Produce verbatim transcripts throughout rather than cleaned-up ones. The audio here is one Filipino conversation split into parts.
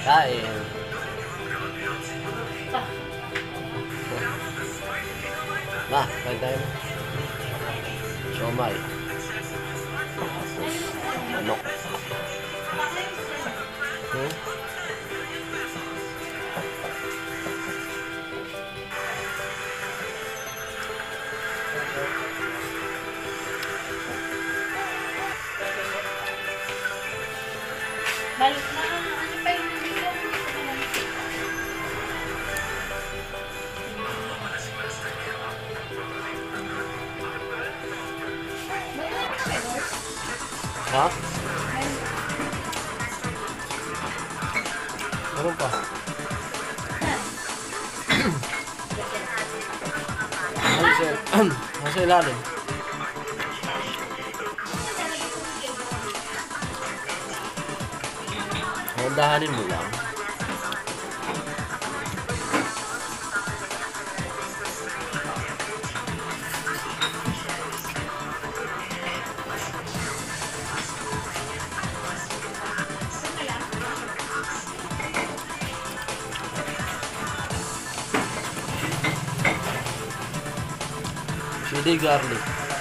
Kain. Ma, kain tayo. Siomay. Manok. Hmm? Balik na, ano pa yung nandito? Ha? Meron pa. Nasa, nasa ilalim. Dahanin mo lang. Chili garlic.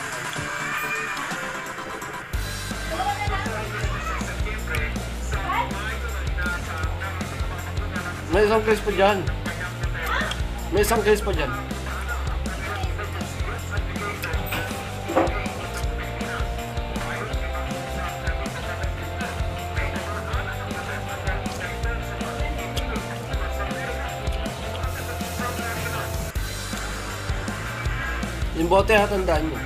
May isang case pa dyan. May isang case pa dyan. Yung bote ha, tandaan mo.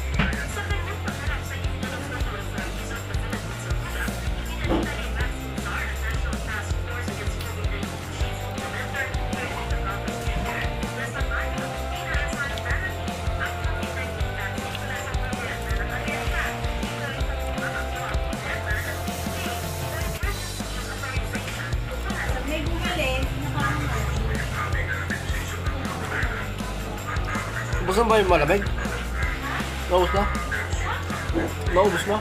Ubus na ba yung malamig? Naubos na? Naubos na?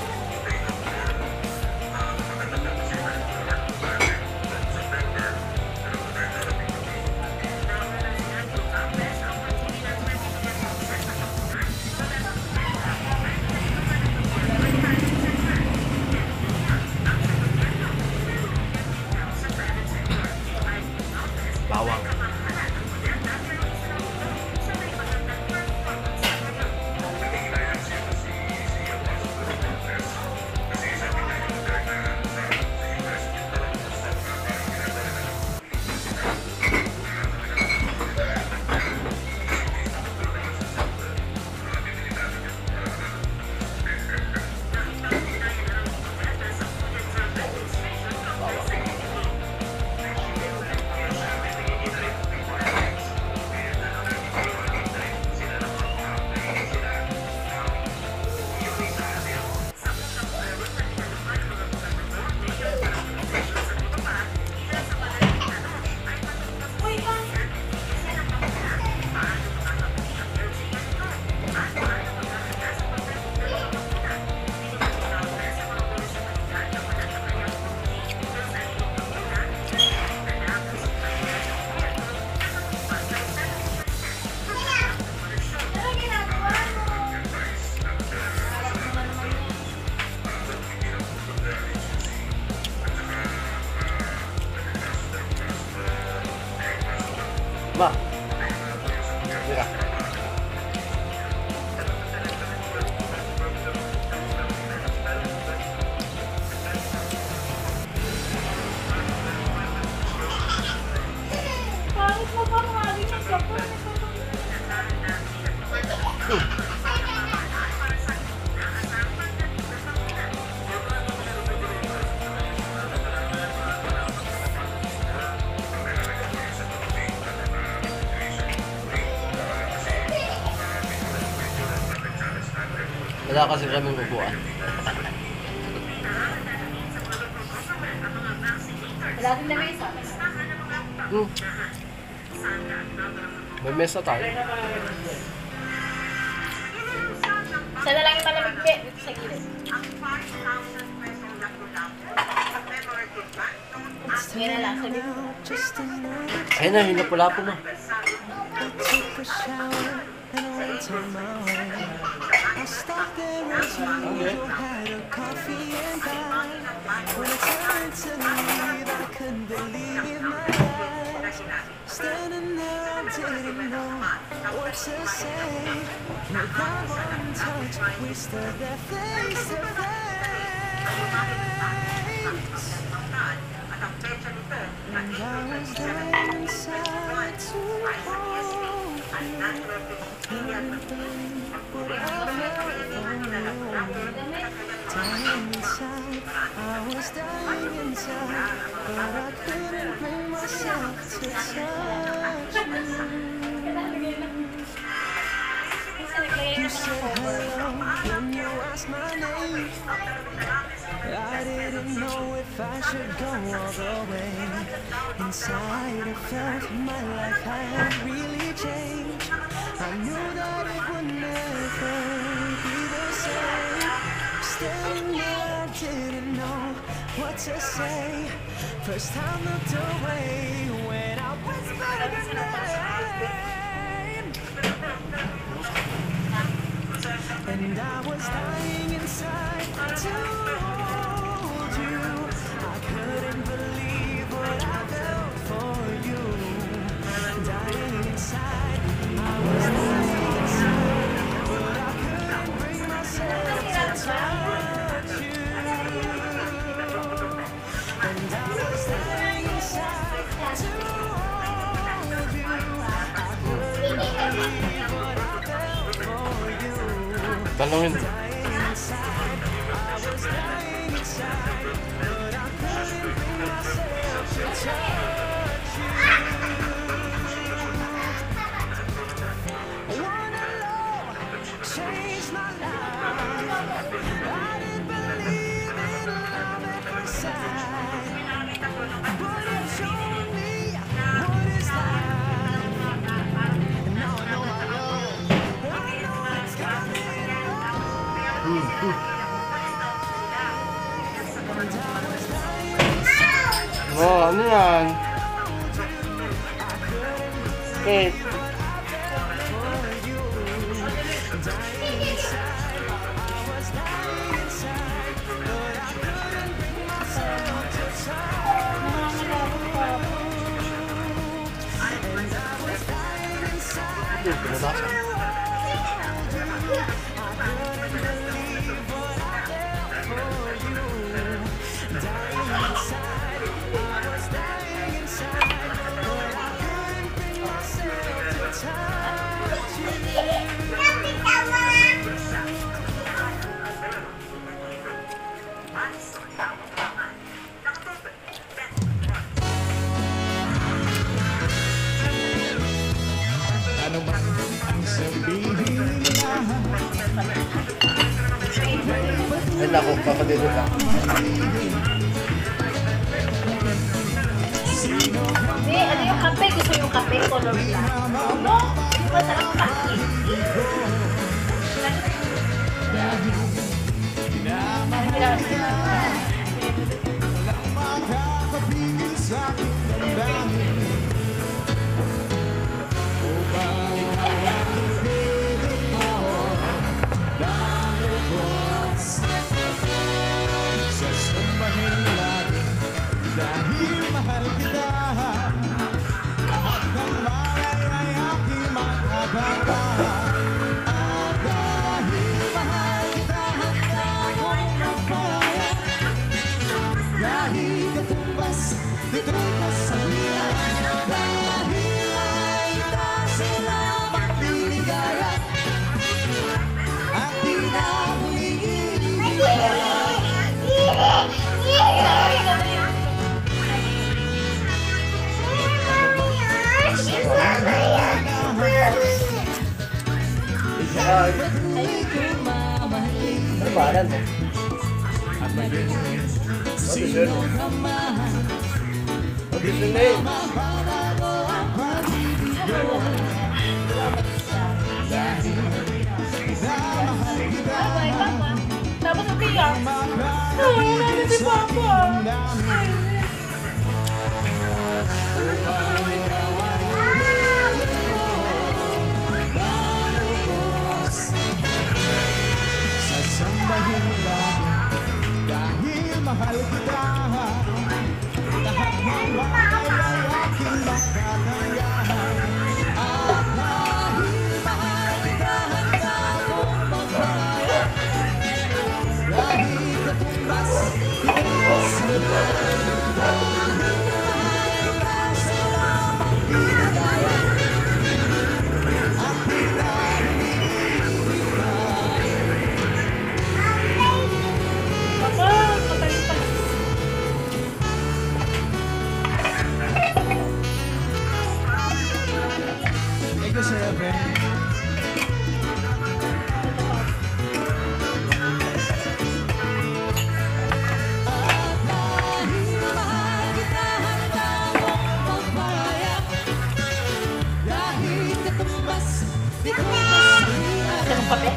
Bawang. Ma. Mira. Bakit mo ba maraming nagkapon? Wala kasi kaming upuan. Wala din na mesa. Hmm. May mesa tayo. Siya na lang yung malamig pe, dito sa gilid. Yan na lang, sabi mo. Ayun na, yung napula po mo. Standing there, I didn't know what to say. Without one touch, we stood there face to face. And I was dying inside to hold you. Couldn't believe what I felt for you. Dying inside, I was dying inside, but I couldn't bring myself to touch you. You said hello when you asked my name. I didn't know if I should go all the way. Inside I felt my life had really changed. I knew that it would never be the same. Standing there, I didn't know what to say. First time looked away when I whispered your name. And I was dying inside to hold you. I couldn't believe what I felt for you. Dying inside, I was dying inside, but I couldn't bring myself to touch you. And I was dying inside to hold you. I couldn't believe what I felt for you. Talungin. Oh, ano yan? Kate. Hindi, pinabasa. Ano ba ang sabihin nila? Ay, naku, kakadito lang. Hindi, ano yung kape? Gusto yung kape? Color black. No? Hindi ba talagang kape? Makakapigil sa aking damdamin. Upang ikaw ang ibigin mo. Dahil bukas sasambahin natin. Dahil mahal kita. At ang malay ay aking makababa. At dahil mahal kita, handa akong magpahayag. Dahil katumbas, dito'y kasabihan. Dahil ay ita sila magbiligaya. At di na huliin. Ay, ano ba? Ano mo? Audition. Audition na eh. Tapos sabi niya, ay, wala na si Papa. Sasambahin mo lang dahil mahal kita. Lahat ng bagay ay aking makakayahan. At dahil mahal kita, handa kong magbayad. Dahil katumbas, ikaw sa Papa, kapalik pa. Thank you, Sir Evan. Anong kape?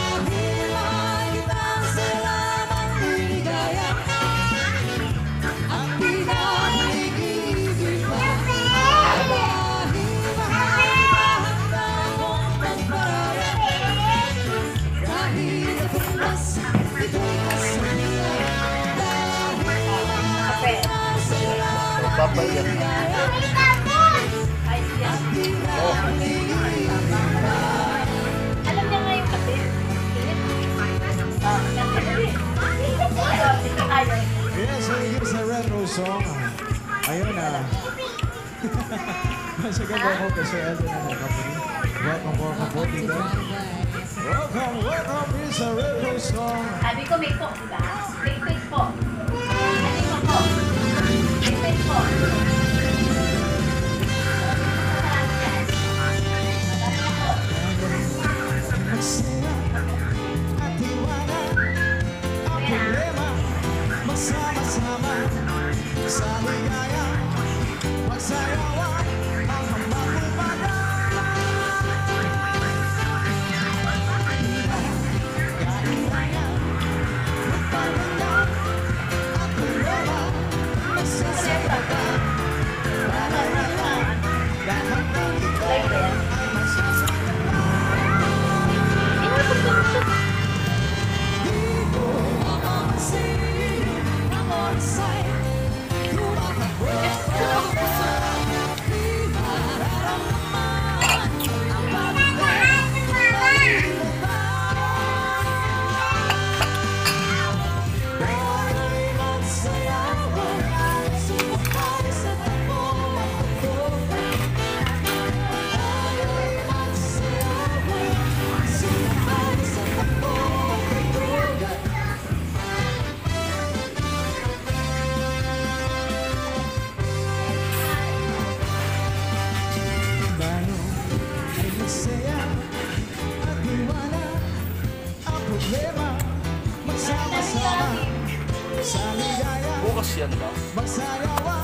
Kape. Papayan na. Ayos yan. Oh. Alam niya nga yung kape. Ah, kape. Sige tayo. Yes, thank you sa retro song. Ayun na. Masagad ako kay Sir Evan na company. Welcome, welcome, welcome. Welcome, welcome is a retro song. Sabi ko may po, diba? May pit po. Sabi ko po. May pit po. Masarap yan. Masarap po. Magsaya at tiwala ang problema. Magsama-sama sa ligaya. Magsayawan ang magpupada. Kailangan magpaganda at problema. Magsasabata. Lahat ng ito Like that. ay masasama. Tayo ay masaya at iwala ang problema. Magsama-sama sa ligaya. Bukas yan ba? Magsayawan